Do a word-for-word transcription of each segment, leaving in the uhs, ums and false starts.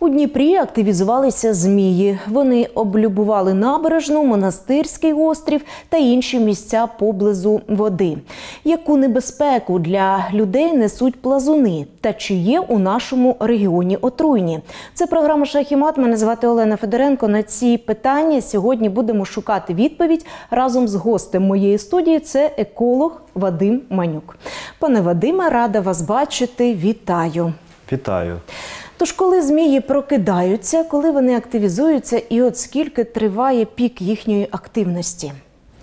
У Дніпрі активізувалися змії. Вони облюбували Набережну, Монастирський острів та інші місця поблизу води. Яку небезпеку для людей несуть плазуни? Та чи є у нашому регіоні отруйні? Це програма «Шах і мат». Мене звати Олена Федоренко. На ці питання сьогодні будемо шукати відповідь разом з гостем моєї студії. Це еколог Вадим Манюк. Пане Вадиме, рада вас бачити. Вітаю. Вітаю. Тож, коли змії прокидаються, коли вони активізуються і от скільки триває пік їхньої активності?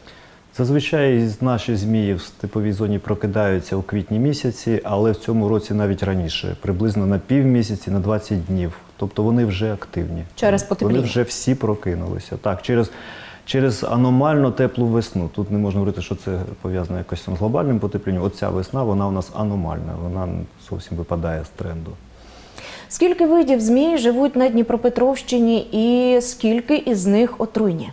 Зазвичай наші змії в степовій зоні прокидаються у квітні місяці, але в цьому році навіть раніше, приблизно на півмісяці, на двадцять днів. Тобто вони вже активні. Через потепління? Вони вже всі прокинулися. Так, через, через аномально теплу весну. Тут не можна говорити, що це пов'язано якось з глобальним потеплінням. Оця весна, вона у нас аномальна, вона зовсім випадає з тренду. Скільки видів змій живуть на Дніпропетровщині і скільки із них отруйні?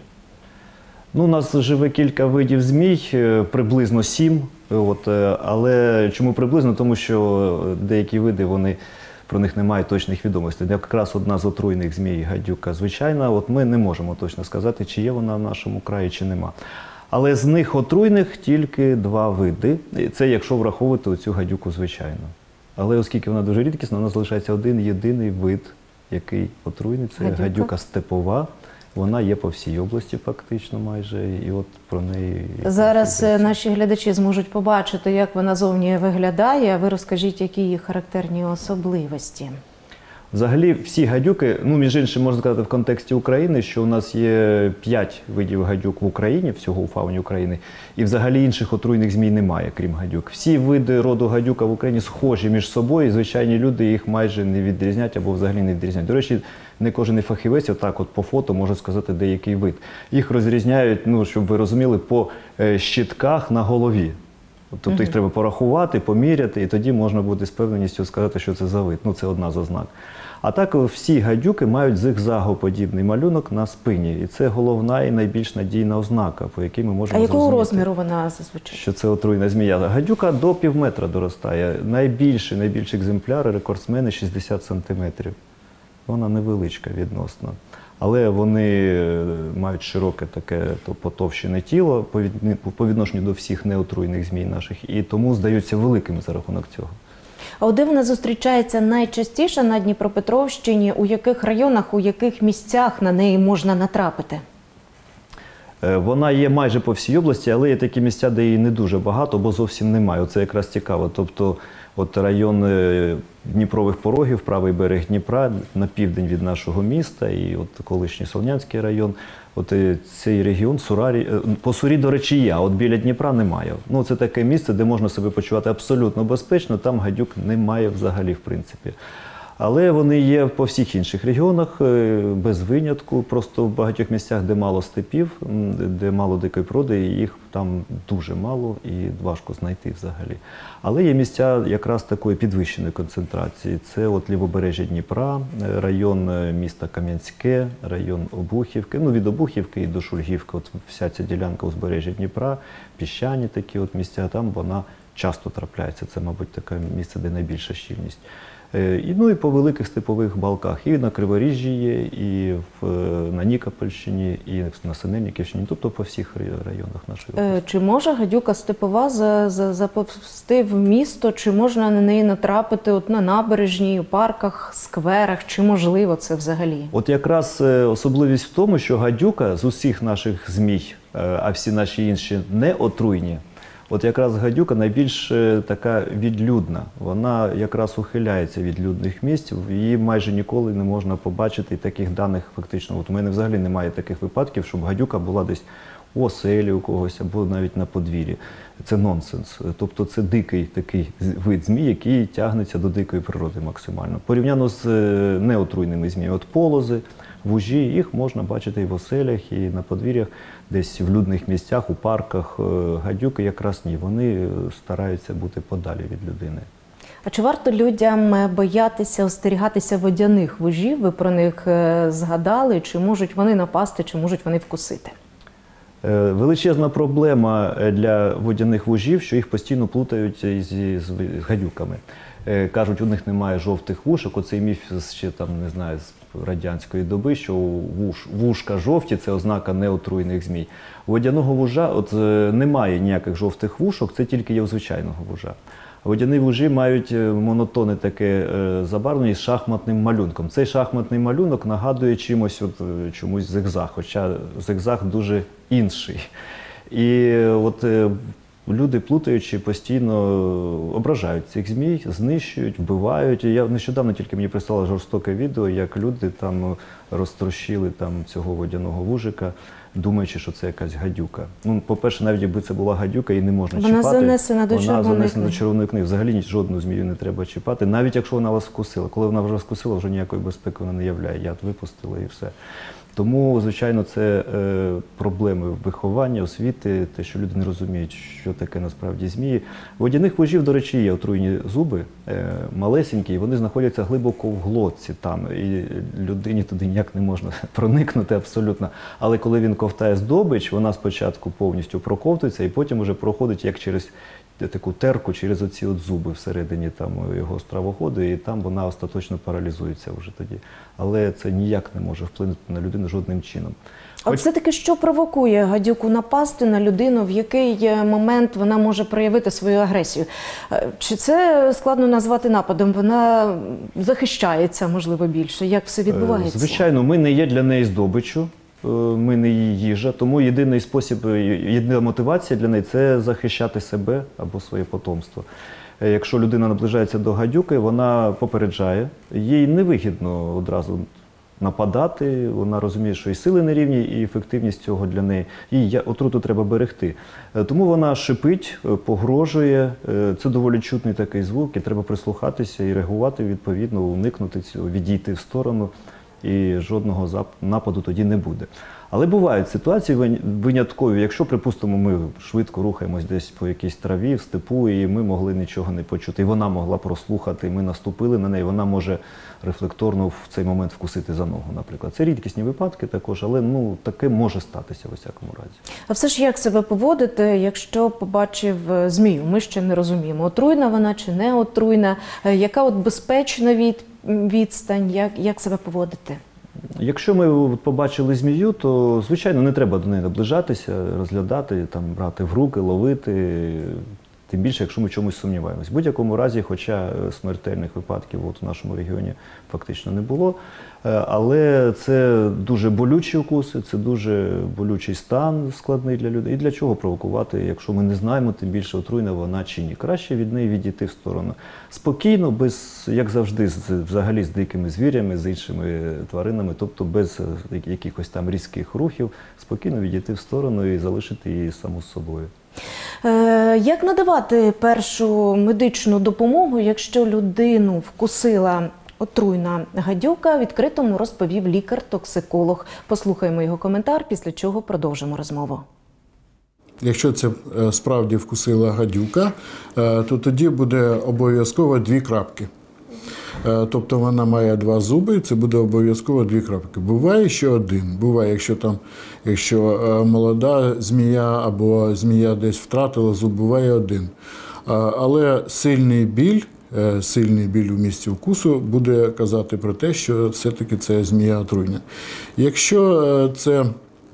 Ну, у нас живе кілька видів змій, приблизно сім. От, але чому приблизно? Тому що деякі види, вони, про них немає точних відомостей. Якраз одна з отруйних змій, гадюка звичайна, от ми не можемо точно сказати, чи є вона в нашому краї, чи нема. Але з них отруйних тільки два види. Це якщо враховувати оцю гадюку звичайну. Але оскільки вона дуже рідкісна, у нас залишається один єдиний вид, який отруйний, це гадюка, гадюка степова. Вона є по всій області фактично майже, і от про неї... Зараз наші глядачі зможуть побачити, як вона зовні виглядає, а ви розкажіть, які її характерні особливості. Взагалі всі гадюки, ну між іншим можна сказати в контексті України, що у нас є п'ять видів гадюк в Україні, всього у фауні України, і взагалі інших отруйних змій немає, крім гадюк. Всі види роду гадюка в Україні схожі між собою, і звичайні люди їх майже не відрізнять або взагалі не відрізняють. До речі, не кожен фахівець отак от по фото може сказати деякий вид. Їх розрізняють, ну, щоб ви розуміли, по щитках на голові. Тобто їх треба порахувати, поміряти, і тоді можна буде з певненістю сказати, що це за вид. Ну, це одна з ознак. А так всі гадюки мають зигзагоподібний малюнок на спині. І це головна і найбільш надійна ознака, по якій ми можемо зрозуміти. А якого розміру вона зазвичай? Що це отруйна змія. Гадюка до півметра доростає. Найбільший, найбільший екземпляр, рекордсмени, шістдесят сантиметрів. Вона невеличка відносно. Але вони мають широке таке потовщене тіло по відношенню до всіх неотруйних змій наших, і тому здаються великими за рахунок цього. А де вона зустрічається найчастіше на Дніпропетровщині? У яких районах, у яких місцях на неї можна натрапити? Вона є майже по всій області, але є такі місця, де її не дуже багато, бо зовсім немає. Оце якраз цікаво. Тобто, от район Дніпрових порогів, правий берег Дніпра, на південь від нашого міста, і от колишній Солонянський район, от цей регіон, Сурарі, по Сурі, до речі, є, а от біля Дніпра немає. Ну, це таке місце, де можна себе почувати абсолютно безпечно, там гадюк немає взагалі, в принципі. Але вони є по всіх інших регіонах, без винятку, просто в багатьох місцях, де мало степів, де мало дикої природи, їх там дуже мало і важко знайти взагалі. Але є місця якраз такої підвищеної концентрації. Це от лівобережжя Дніпра, район міста Кам'янське, район Обухівки, ну від Обухівки і до Шульгівки, от вся ця ділянка узбережжя Дніпра, піщані такі от місця, там вона часто трапляється. Це, мабуть, таке місце, де найбільша щільність. І, ну і по великих степових балках. І на Криворіжжі є, і в, на Нікопольщині, і на Синельниківщині, тобто по всіх районах нашої області. Чи може гадюка степова заповзти в місто, чи можна на неї натрапити от на набережній, у парках, скверах, чи можливо це взагалі? От якраз особливість в тому, що гадюка з усіх наших змій, а всі наші інші не отруйні, от якраз гадюка найбільш така відлюдна. Вона якраз ухиляється від людних місць, її майже ніколи не можна побачити, і таких даних фактично. От у мене взагалі немає таких випадків, щоб гадюка була десь у оселі у когось або навіть на подвір'ї. Це нонсенс. Тобто це дикий такий вид змій, який тягнеться до дикої природи максимально. Порівняно з неотруйними зміями. От полози, вужі, їх можна бачити і в оселях, і на подвір'ях, десь в людних місцях, у парках. Гадюки якраз ні, вони стараються бути подалі від людини. А чи варто людям боятися, остерігатися водяних вужів? Ви про них згадали, чи можуть вони напасти, чи можуть вони вкусити? Величезна проблема для водяних вужів, що їх постійно плутають з гадюками. Кажуть, у них немає жовтих вушок. Оцей міф ще там, не знаю, з радянської доби, що вуш, вушка жовті – це ознака неотруйних змій. У водяного вужа от, немає ніяких жовтих вушок, це тільки є у звичайного вужа. Водяні вужі мають монотонне таке забарвлення з шахматним малюнком. Цей шахматний малюнок нагадує чимось, от, чомусь зигзаг, хоча зигзаг дуже інший. І от люди, плутаючи, постійно ображають цих змій, знищують, вбивають. Я нещодавно тільки мені прислали жорстоке відео, як люди там розтрощили там цього водяного вужика, думаючи, що це якась гадюка. Ну, по-перше, навіть якби це була гадюка, її не можна вона чіпати. Занесена до вона занесена до книги. червоної книги. Взагалі жодну змію не треба чіпати, навіть якщо вона вас вкусила. Коли вона вже вкусила, вже ніякої безпеки вона не являє. Яд випустила і все. Тому, звичайно, це е, проблеми виховання, освіти, те, що люди не розуміють, що таке насправді змії. У водяних вужів, до речі, є отруйні зуби, е, малесенькі, і вони знаходяться глибоко в глотці там, і людині туди ніяк не можна проникнути абсолютно. Але коли він ковтає здобич, вона спочатку повністю проковтується, і потім вже проходить як через таку терку, через оці от зуби всередині там його стравоходу, і там вона остаточно паралізується вже тоді. Але це ніяк не може вплинути на людину жодним чином. А Хоч... все-таки що провокує гадюку напасти на людину, в який момент вона може проявити свою агресію? Чи це складно назвати нападом? Вона захищається, можливо, більше? Як все відбувається? Звичайно, ми не є для неї здобиччю. Ми не її їжа, тому єдиний спосіб, єдина мотивація для неї – це захищати себе або своє потомство. Якщо людина наближається до гадюки, вона попереджає, їй невигідно одразу нападати, вона розуміє, що і сили нерівні, і ефективність цього для неї. Їй отруту треба берегти. Тому вона шипить, погрожує, це доволі чутний такий звук, і треба прислухатися і реагувати відповідно, уникнути цього, відійти в сторону. І жодного нападу тоді не буде. Але бувають ситуації виняткові, якщо, припустимо, ми швидко рухаємось десь по якійсь траві, в степу, і ми могли нічого не почути, і вона могла прослухати, ми наступили на неї, вона може рефлекторно в цей момент вкусити за ногу, наприклад. Це рідкісні випадки також, але ну, таке може статися в усякому разі. А все ж як себе поводити, якщо побачив змію? Ми ще не розуміємо, отруйна вона чи не отруйна, яка от безпечна від відстань, як, як себе поводити? Якщо ми побачили змію, то, звичайно, не треба до неї наближатися, розглядати, там, брати в руки, ловити, тим більше, якщо ми в чомусь сумніваємось. В будь-якому разі, хоча смертельних випадків от в нашому регіоні фактично не було, але це дуже болючі укуси, це дуже болючий стан складний для людей. І для чого провокувати, якщо ми не знаємо, тим більше отруйна вона чи ні. Краще від неї відійти в сторону. Спокійно, без, як завжди, з, взагалі з дикими звірями, з іншими тваринами, тобто без якихось там різких рухів, спокійно відійти в сторону і залишити її саму з собою. Як надавати першу медичну допомогу, якщо людину вкусила отруйна гадюка, відкритому розповів лікар-токсиколог. Послухаємо його коментар, після чого продовжимо розмову. Якщо це справді вкусила гадюка, то тоді буде обов'язково дві крапки. Тобто вона має два зуби, це буде обов'язково дві крапки. Буває ще один. Буває, якщо там, якщо молода змія або змія десь втратила зуб, буває один. Але сильний біль, сильний біль у місці вкусу буде казати про те, що все-таки це змія отруйна. Якщо це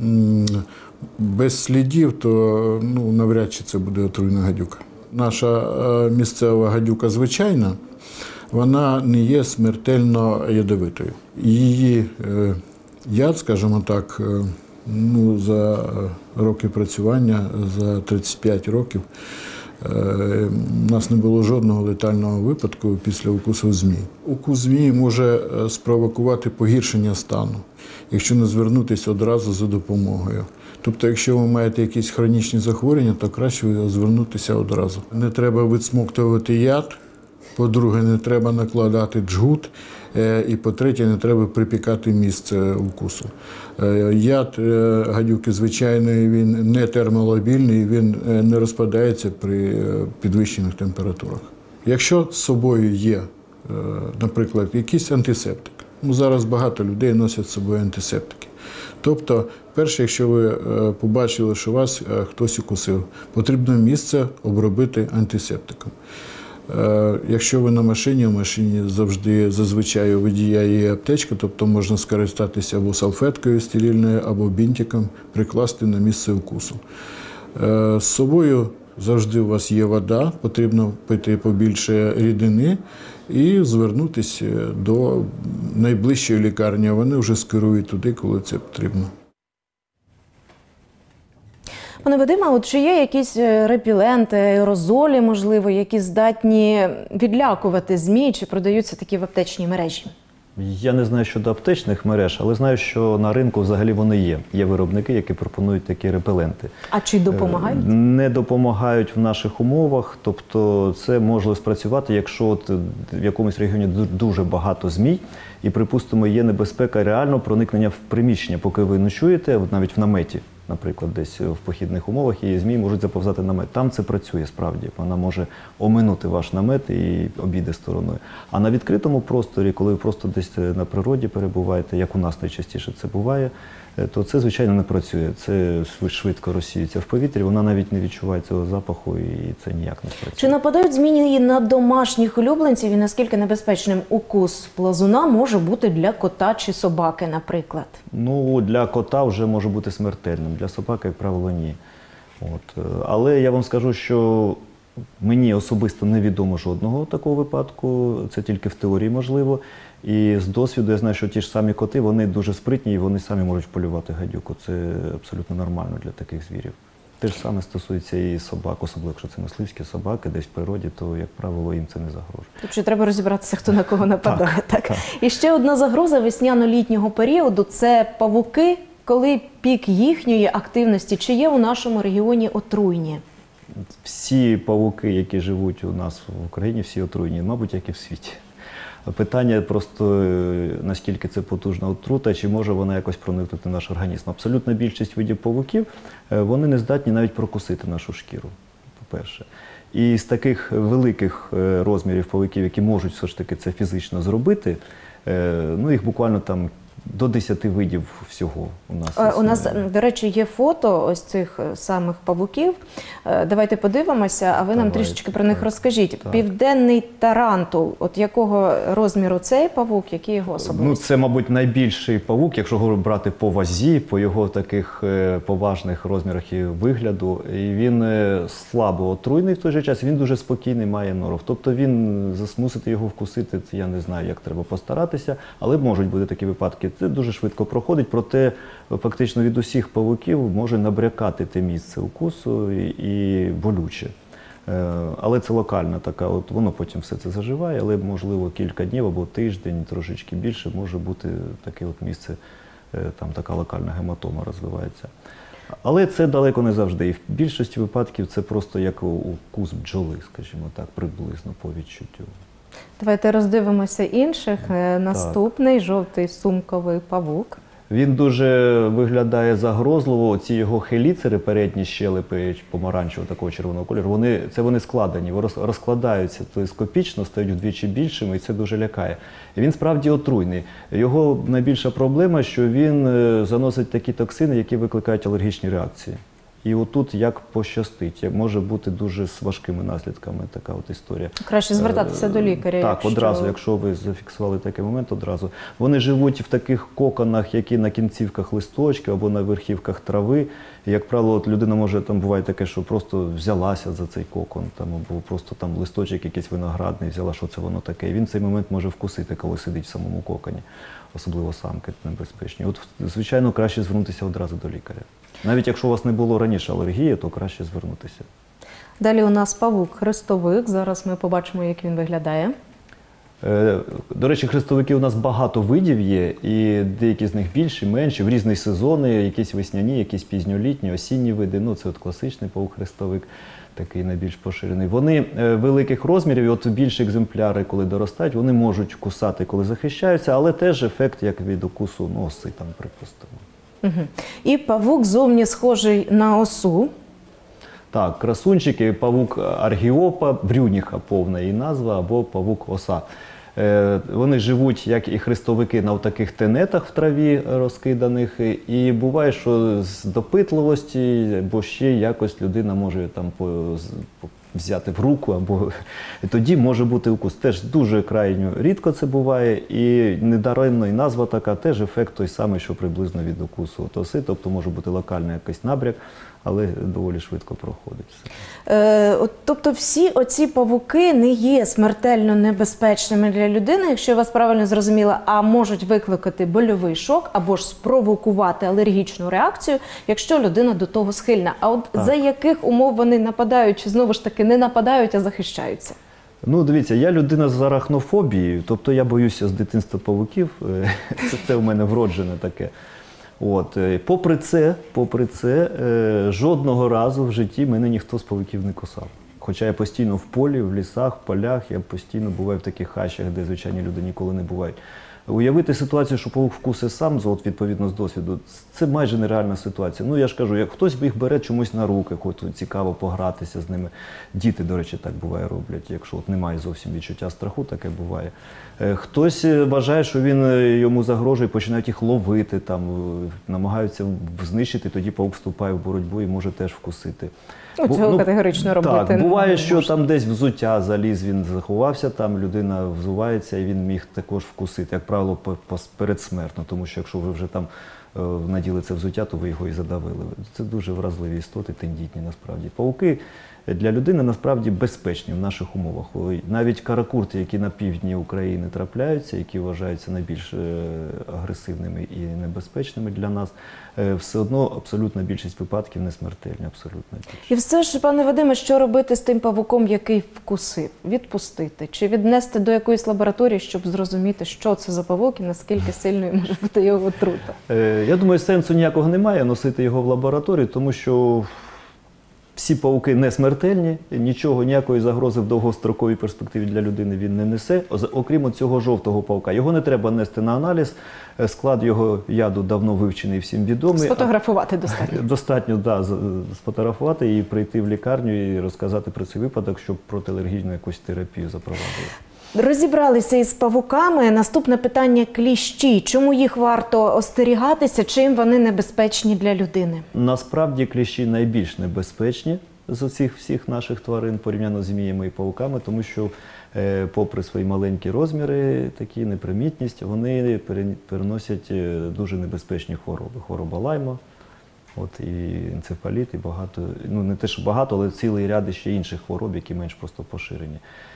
без слідів, то ну, навряд чи це буде отруйна гадюка. Наша місцева гадюка звичайна, вона не є смертельно ядовитою. Її е, яд, скажімо так, е, ну, за роки працювання, за тридцять п'ять років, е, у нас не було жодного летального випадку після укусу змії. Укус змії може спровокувати погіршення стану, якщо не звернутися одразу за допомогою. Тобто, якщо ви маєте якісь хронічні захворювання, то краще звернутися одразу. Не треба відсмоктувати яд. По-друге, не треба накладати джгут. І, по-третє, не треба припікати місце укусу. Яд гадюки звичайної, він не термолобільний, він не розпадається при підвищених температурах. Якщо з собою є, наприклад, якийсь антисептик, ну, зараз багато людей носять з собою антисептики. Тобто, перше, якщо ви побачили, що вас хтось укусив, потрібно місце обробити антисептиком. Е, Якщо ви на машині, в машині завжди зазвичай у водія є аптечка, тобто можна скористатися або салфеткою стерильною, або бінтиком, прикласти на місце укусу. Е, З собою завжди у вас є вода, потрібно пити побільше рідини і звернутися до найближчої лікарні. Вони вже скерують туди, коли це потрібно. Пане Вадиме, от чи є якісь репеленти, аерозолі, можливо, які здатні відлякувати змій, чи продаються такі в аптечній мережі? Я не знаю щодо аптечних мереж, але знаю, що на ринку взагалі вони є. Є виробники, які пропонують такі репеленти. А чи допомагають? Не допомагають в наших умовах. Тобто це може спрацювати, якщо от в якомусь регіоні дуже багато змій, і, припустимо, є небезпека реально проникнення в приміщення, поки ви ночуєте, навіть в наметі. Наприклад, десь в похідних умовах, і змії можуть заповзати намет. Там це працює справді. Вона може оминути ваш намет і обійде стороною. А на відкритому просторі, коли ви просто десь на природі перебуваєте, як у нас найчастіше це буває, то це, звичайно, не працює. Це швидко розсіюється в повітрі, вона навіть не відчуває цього запаху, і це ніяк не працює. Чи нападають змії на домашніх улюбленців, і наскільки небезпечним укус плазуна може бути для кота чи собаки, наприклад? Ну, для кота вже може бути смертельним, для собаки, як правило, ні. От. Але я вам скажу, що мені особисто невідомо жодного такого випадку, це тільки в теорії можливо. І з досвіду я знаю, що ті ж самі коти, вони дуже спритні і вони самі можуть полювати гадюку. Це абсолютно нормально для таких звірів. Те ж саме стосується і собак, особливо якщо це мисливські собаки, десь в природі, то, як правило, їм це не загрожує. Тобто треба розібратися, хто на кого нападає. Так, так? так. І ще одна загроза весняно-літнього періоду – це павуки, коли пік їхньої активності. Чи є у нашому регіоні отруйні? Всі павуки, які живуть у нас в Україні, всі отруйні, мабуть, як і в світі. Питання просто, наскільки це потужна отрута, чи може вона якось проникнути в наш організм. Абсолютна більшість видів павуків, вони не здатні навіть прокусити нашу шкіру, по-перше. І з таких великих розмірів павуків, які можуть все ж таки це фізично зробити, ну їх буквально там до десяти видів всього у нас. Е, У нас, до речі, є фото ось цих самих павуків. Е, Давайте подивимося, а ви нам Давайте, трішечки про них так, розкажіть. так. Південний тарантул. От якого розміру цей павук, які його особливості? Ну, це, мабуть, найбільший павук, якщо говорити брати по вазі, по його таких е, поважних розмірах і вигляду. І він е, слабо отруйний в той же час, він дуже спокійний, має норов. Тобто він, змусити його вкусити, я не знаю, як треба постаратися, але можуть бути такі випадки. Це дуже швидко проходить, проте фактично від усіх павуків може набрякати те місце укусу і, і болюче. Е, але це локальна така, от воно потім все це заживає, але можливо кілька днів або тиждень, трошечки більше, може бути таке от місце, е, там така локальна гематома розвивається. Але це далеко не завжди. І в більшості випадків це просто як укус бджоли, скажімо так, приблизно по відчуттю. Давайте роздивимося інших. Е, Наступний жовтий сумковий павук. Він дуже виглядає загрозливо. Ці його хеліцери, передні щелепи помаранчевого такого червоного кольору, вони, це вони складені, роз- розкладаються телескопічно, стають вдвічі більшими, і це дуже лякає. І він справді отруйний. Його найбільша проблема, що він е, заносить такі токсини, які викликають алергічні реакції. І отут як пощастить, може бути дуже з важкими наслідками така от історія. Краще звертатися до лікаря. Так, якщо... одразу, якщо ви зафіксували такий момент, одразу. Вони живуть в таких коконах, які на кінцівках листочки або на верхівках трави. І, як правило, от людина може, там буває таке, що просто взялася за цей кокон, там, або просто там листочок якийсь виноградний, взяла, що це воно таке. І він цей момент може вкусити, коли сидить в самому коконі. Особливо самки небезпечні. От, звичайно, краще звернутися одразу до лікаря. Навіть якщо у вас не було раніше алергії, то краще звернутися. Далі у нас павук хрестовик. Зараз ми побачимо, як він виглядає. Е, До речі, хрестовиків у нас багато видів є, і деякі з них більші, менші, в різні сезони, якісь весняні, якісь пізньолітні, осінні види. Ну, це от класичний павук-хрестовик, такий найбільш поширений. Вони е, великих розмірів, і от більші екземпляри, коли доростають, вони можуть кусати, коли захищаються, але теж ефект, як від укусу носи, там, припустимо. Угу. І павук зовні схожий на осу. Так, красунчики, павук аргіопа, брюніха повна її назва, або павук оса. Е, вони живуть, як і хрестовики, на таких тенетах в траві розкиданих. І буває, що з допитливості, бо ще якось людина може там по, взяти в руку, або тоді може бути укус. Теж дуже крайньо рідко це буває, і недаремно і назва така, теж ефект той самий, що приблизно від укусу от оси, тобто може бути локальний якийсь набряк, але доволі швидко проходить все. Е, от, тобто всі оці павуки не є смертельно небезпечними для людини, якщо я вас правильно зрозуміла, а можуть викликати больовий шок або ж спровокувати алергічну реакцію, якщо людина до того схильна. А от Так. за яких умов вони нападають, чи знову ж таки не нападають, а захищаються? Ну, дивіться, я людина з арахнофобією, тобто я боюся з дитинства павуків, це, це в мене вроджене таке. От, попри це, попри це, жодного разу в житті мене ніхто з павуків не кусав. Хоча я постійно в полі, в лісах, в полях, я постійно буваю в таких хащах, де звичайні люди ніколи не бувають. Уявити ситуацію, що павук вкусить сам, от, відповідно з досвіду, це майже нереальна ситуація. Ну, я ж кажу, як хтось їх бере чомусь на руки, хоч цікаво погратися з ними. Діти, до речі, так буває роблять, якщо от немає зовсім відчуття страху, таке буває. Хтось вважає, що він йому загрожує, починають їх ловити, там, намагаються знищити, тоді павук вступає в боротьбу і може теж вкусити. Ну, цього ну, категорично робити так, не буває, що можна. там десь взуття заліз, він заховався, там людина взувається і він міг також вкусити, як правило, передсмертно, тому що якщо ви вже там е, наділи це взуття, то ви його і задавили. Це дуже вразливі істоти, тендітні насправді. Павуки для людини насправді безпечні в наших умовах. Навіть каракурти, які на півдні України трапляються, які вважаються найбільш агресивними і небезпечними для нас, все одно абсолютна більшість випадків не смертельні, абсолютно більшість. І все ж, пане Вадиме, що робити з тим павуком, який вкусив? Відпустити? Чи віднести до якоїсь лабораторії, щоб зрозуміти, що це за павук і наскільки сильною може бути його отрута? Я думаю, сенсу ніякого немає носити його в лабораторію, тому що всі павуки не смертельні, нічого, ніякої загрози в довгостроковій перспективі для людини він не несе, окрім цього жовтого павука. Його не треба нести на аналіз, склад його яду давно вивчений, всім відомий. Сфотографувати достатньо. Достатньо, так, да, сфотографувати і прийти в лікарню і розказати про цей випадок, щоб протиалергійну якусь терапію запровадили. Розібралися із павуками. Наступне питання – кліщі. Чому їх варто остерігатися, чим вони небезпечні для людини? Насправді кліщі найбільш небезпечні з усіх всіх наших тварин, порівняно з зміями і павуками, тому що е, попри свої маленькі розміри, такі непримітність, вони переносять дуже небезпечні хвороби. Хвороба Лайма, от, і енцефаліт, і багато, ну не те, що багато, але цілий ряд ще інших хвороб, які менш просто поширені.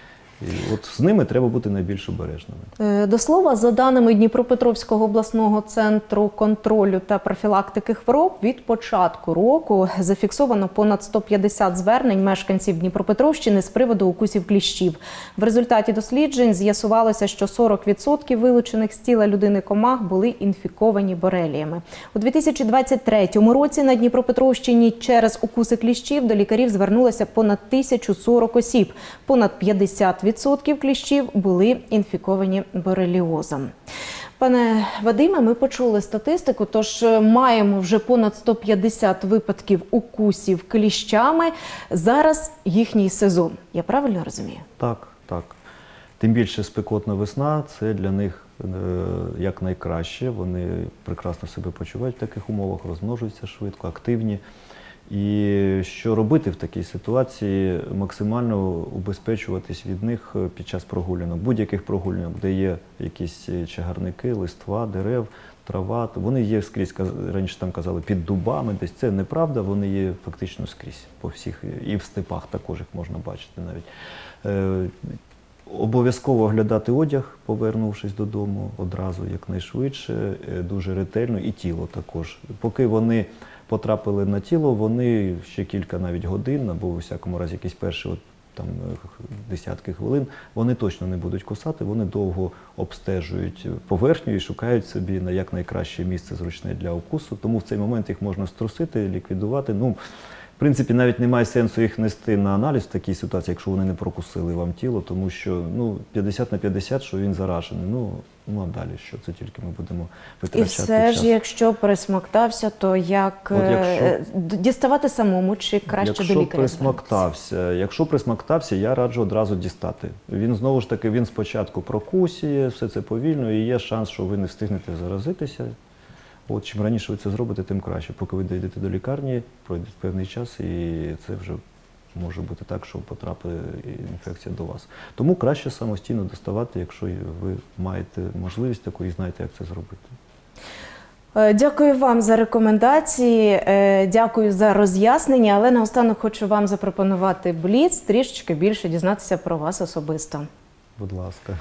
І от з ними треба бути найбільш обережними. До слова, за даними Дніпропетровського обласного центру контролю та профілактики хвороб, від початку року зафіксовано понад сто п'ятдесят звернень мешканців Дніпропетровщини з приводу укусів кліщів. В результаті досліджень з'ясувалося, що сорок відсотків вилучених з тіла людини комах були інфіковані бореліями. У дві тисячі двадцять третьому році на Дніпропетровщині через укуси кліщів до лікарів звернулося понад тисячу сорок осіб. Понад п'ятдесят відсотків кліщів були інфіковані бореліозом. Пане Вадиме, ми почули статистику, тож маємо вже понад сто п'ятдесят випадків укусів кліщами. Зараз їхній сезон. Я правильно розумію? Так, так. Тим більше спекотна весна – це для них е, як найкраще. Вони прекрасно себе почувають в таких умовах, розмножуються швидко, активні. І що робити в такій ситуації? Максимально убезпечуватись від них під час прогулянок, будь-яких прогулянок, де є якісь чагарники, листва, дерев, трава. Вони є скрізь, раніше там казали, під дубами, десь це неправда, вони є фактично скрізь, по всіх, і в степах також їх можна бачити навіть. Е, обов'язково оглядати одяг, повернувшись додому одразу, якнайшвидше, дуже ретельно, і тіло також. Поки вони потрапили на тіло, вони ще кілька навіть годин, або у всякому разі якісь перші от, там, десятки хвилин, вони точно не будуть кусати, вони довго обстежують поверхню і шукають собі на якнайкраще місце зручне для укусу, тому в цей момент їх можна струсити, ліквідувати. Ну, в принципі, навіть немає сенсу їх нести на аналіз в такій ситуації, якщо вони не прокусили вам тіло, тому що ну, п'ятдесят на п'ятдесят, що він заражений. Ну, ну а далі що? Це тільки ми будемо витрачати час. І все ж, якщо присмоктався, то як От якщо, діставати самому чи краще якщо до лікаря? Присмоктався, якщо присмоктався, я раджу одразу дістати. Він знову ж таки, він спочатку прокусює, все це повільно, і є шанс, що ви не встигнете заразитися. От, чим раніше ви це зробите, тим краще. Поки ви дійдете до лікарні, пройде певний час, і це вже може бути так, що потрапить інфекція до вас. Тому краще самостійно доставати, якщо ви маєте можливість таку і знаєте, як це зробити. Дякую вам за рекомендації, дякую за роз'яснення, але наостанок хочу вам запропонувати бліц, трішечки більше дізнатися про вас особисто. Будь ласка.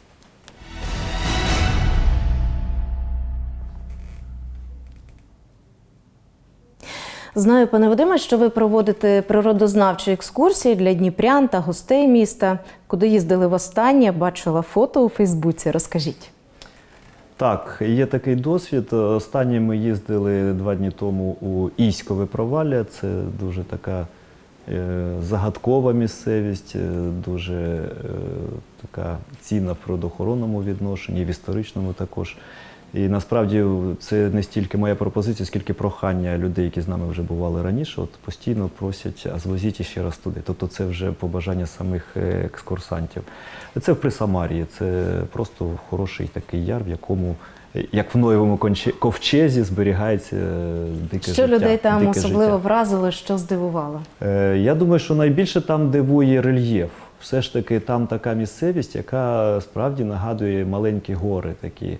Знаю, пане Вадиме, що ви проводите природознавчі екскурсії для дніпрян та гостей міста. Куди їздили востаннє? Бачила фото у Фейсбуці. Розкажіть. Так, є такий досвід. Останнє ми їздили два дні тому у Іськове провалля. Це дуже така е, загадкова місцевість, дуже е, така цінна в природоохоронному відношенні, в історичному також. І насправді це не стільки моя пропозиція, скільки прохання людей, які з нами вже бували раніше, от постійно просять, а звозіть ще раз туди. Тобто це вже побажання самих екскурсантів. Це в Присамарії, це просто хороший такий яр, в якому, як в Ноєвому ковчезі, зберігається дике життя. Що людей там особливо життя. вразило, що здивувало? Я думаю, що найбільше там дивує рельєф. Все ж таки там така місцевість, яка справді нагадує маленькі гори такі.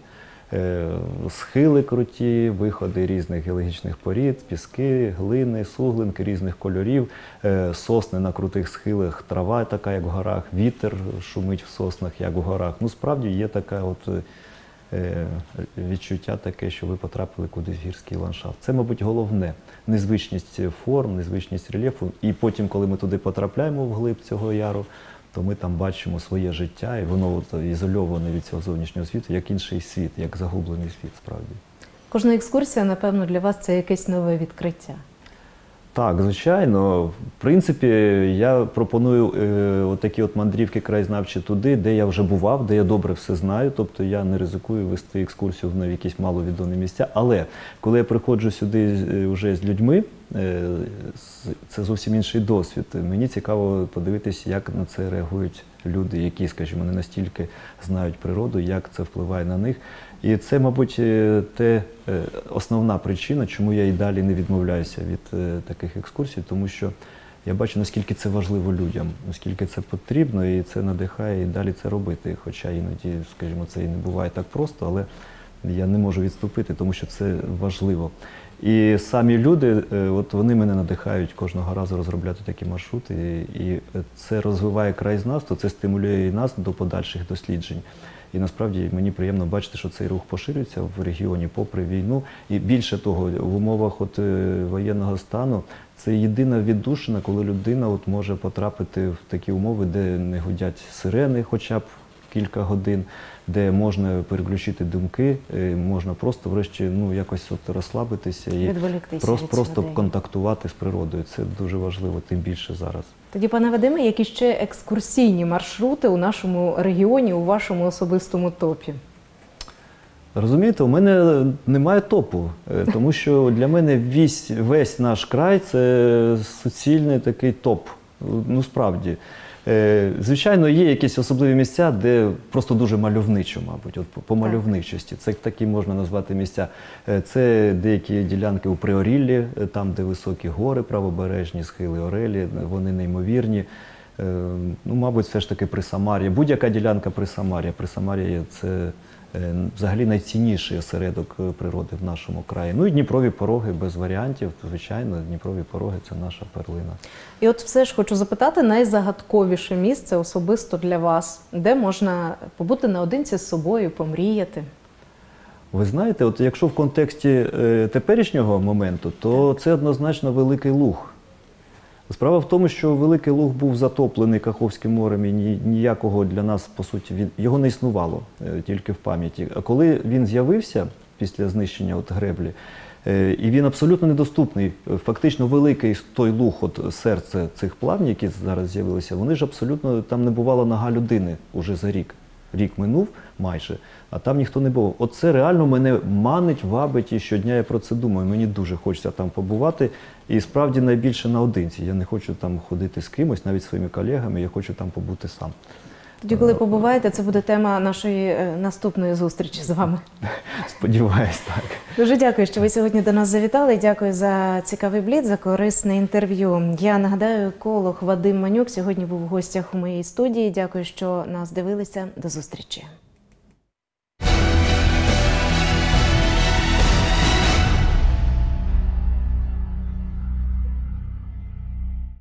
Схили круті, виходи різних геологічних порід, піски, глини, суглинки різних кольорів, сосни на крутих схилах, трава така, як в горах, вітер шумить в соснах, як в горах. Ну, справді є таке от відчуття таке, що ви потрапили кудись в гірський ландшафт. Це, мабуть, головне. Незвичність форм, незвичність рельєфу. І потім, коли ми туди потрапляємо вглиб цього яру, то ми там бачимо своє життя, і воно ізольоване від цього зовнішнього світу, як інший світ, як загублений світ, справді. Кожна екскурсія, напевно, для вас це якесь нове відкриття. Так, звичайно. В принципі, я пропоную е, отакі от мандрівки краєзнавчі туди, де я вже бував, де я добре все знаю. Тобто я не ризикую вести екскурсію в якісь маловідомі місця. Але коли я приходжу сюди вже з людьми, е, це зовсім інший досвід. Мені цікаво подивитися, як на це реагують люди, які, скажімо, не настільки знають природу, як це впливає на них. І це, мабуть, те, основна причина, чому я і далі не відмовляюся від таких екскурсій, тому що я бачу, наскільки це важливо людям, наскільки це потрібно, і це надихає і далі це робити. Хоча іноді, скажімо, це і не буває так просто, але я не можу відступити, тому що це важливо. І самі люди, от вони мене надихають кожного разу розробляти такі маршрути, і це розвиває краєзнавство, це стимулює і нас до подальших досліджень. І насправді мені приємно бачити, що цей рух поширюється в регіоні попри війну. І більше того, в умовах от воєнного стану це єдина віддушина, коли людина от може потрапити в такі умови, де не гудять сирени хоча б кілька годин, де можна переключити думки, можна просто врешті ну, якось от розслабитися і просто, просто контактувати з природою. Це дуже важливо, тим більше зараз. Тоді, пане Вадиме, які ще екскурсійні маршрути у нашому регіоні, у вашому особистому топі? Розумієте, у мене немає топу, тому що для мене весь, весь наш край – це суцільний такий топ, ну справді. Звичайно, є якісь особливі місця, де просто дуже мальовничо, мабуть, от по мальовничості. Це такі можна назвати місця. Це деякі ділянки у Приоріллі, там, де високі гори, правобережні, схили Орелі, вони неймовірні. Ну, мабуть, все ж таки Присамар'я. Будь-яка ділянка Присамар'я. Присамар'я – це взагалі найцінніший осередок природи в нашому краї. Ну і Дніпрові пороги без варіантів, звичайно, Дніпрові пороги – це наша перлина. І от все ж хочу запитати, найзагадковіше місце особисто для вас, де можна побути наодинці з собою, помріяти? Ви знаєте, от якщо в контексті е, теперішнього моменту, то це однозначно Великий Луг. Справа в тому, що Великий Луг був затоплений Каховським морем і ніякого для нас, по суті, він, його не існувало, тільки в пам'яті. А коли він з'явився після знищення от греблі, і він абсолютно недоступний, фактично великий той луг, от серце цих плавнів, які зараз з'явилися, вони ж абсолютно, там не бувала нога людини уже за рік. Рік минув майже, а там ніхто не був. Оце реально мене манить, вабить, і щодня я про це думаю. Мені дуже хочеться там побувати. І справді найбільше наодинці. Я не хочу там ходити з кимось, навіть своїми колегами, я хочу там побути сам. Тоді, коли побуваєте, це буде тема нашої е, наступної зустрічі з вами. Сподіваюсь, так. Дуже дякую, що ви сьогодні до нас завітали. Дякую за цікавий бліц, за корисне інтерв'ю. Я нагадаю, еколог Вадим Манюк сьогодні був в гостях у моїй студії. Дякую, що нас дивилися. До зустрічі.